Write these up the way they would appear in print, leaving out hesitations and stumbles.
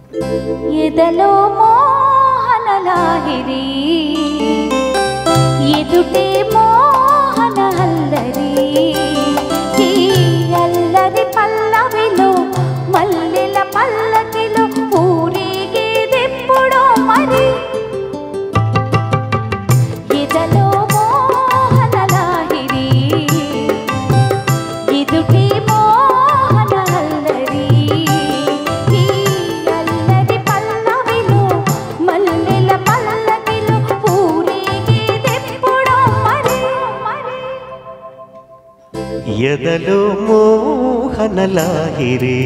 ఎదలో మోహన లాహిరి ఎదుటే మోహన అల్లరి ఈ అల్లరి పల్లవిలో మల్లెల పల్లకిలో ఊరేగేదెప్పుడో మరి ఎదలో మోహన లాహిరి ఎదుటే మోహన అల్లరి ఈ అల్లరి పల్లవిలో మల్లెల పల్లకిలో ఊరేగేదెప్పుడో మరి ఎదలో మోహన లాహిరి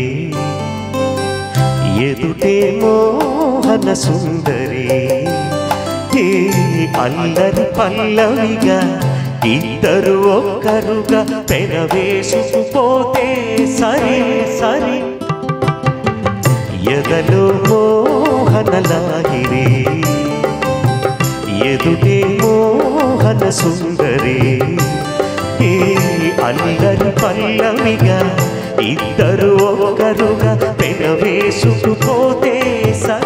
ఎదుటే మోహన సుందరి ఈ అల్లరి పల్లవిగా ఇద్దరు ఒక్కరుగా పెనవేసుకుపోతే సరి సరి ఎదలో మోహన లాహిరి ఎదుటే మోహన సుందరి ఈ అల్లరి పల్లవిగా ఇద్దరు ఒక్కరుగా పెనవేసుకుపోతే సరి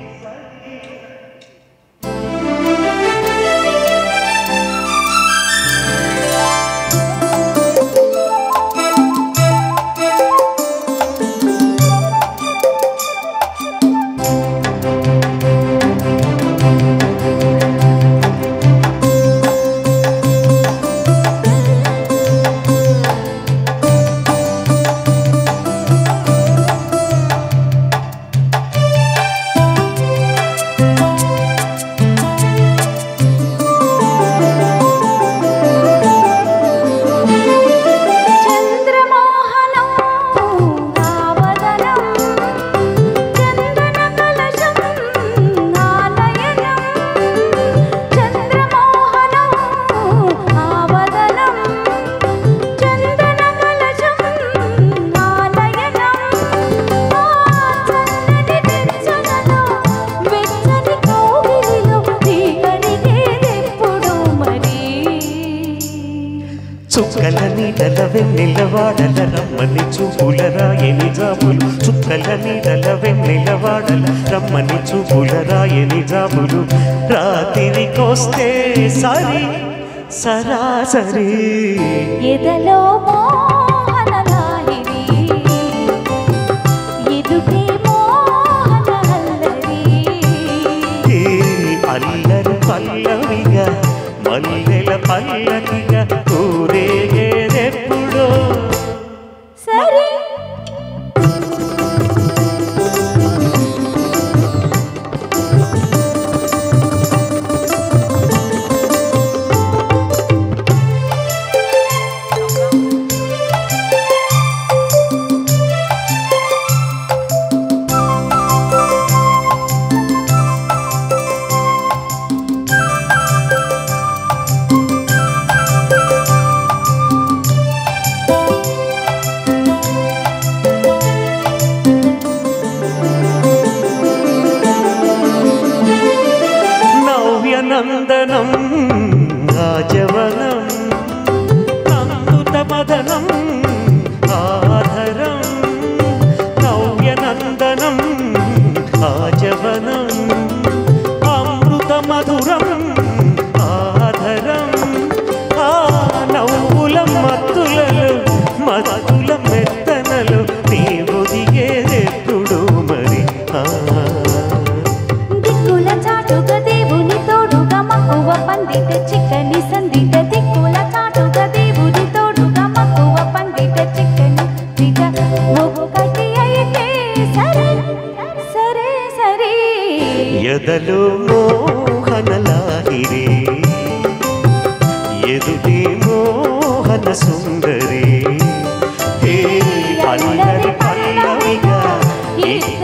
చుక్కల నీడల వెన్నెలవాడల రమ్మని చూపుల రాయని జాబులు చుక్కల నీడల వెన్నెలవాడల రమ్మని చూపుల రాయని జాబులు రాత్రికొస్తే సరి సరాసరి ఎదలో మోహన లాహిరి ఎదుటే మోహన అల్లరి ఈ అల్లరి పల్లవిగా మల్లెల పల్లకిగా ఊరేగేదెప్పుడో సరి నందనం రాజవనం అమృత మదనం ఆధరం నవ్యనందనం ఆజవనం అమృత మధురం ఆధరం ఆ నవ్వుల మత్తులలో మత్తుల మెత్తనలు నీ ఒదిగేదెప్పుడు మరి దిక్కుల చాటుగా దేవుని తోడుగా మక్కువ పండిత చిక్కని సందిట దిక్కుల చాటుగా దేవుని తోడుగా మక్కువ పండిత చిక్కని దిట ఒక్కటి అయితే సరే సరే సరే ఎదలో మోహన లాహిరి ఎదుటే మోహన సుందరి అల్లరి పల్లవిగా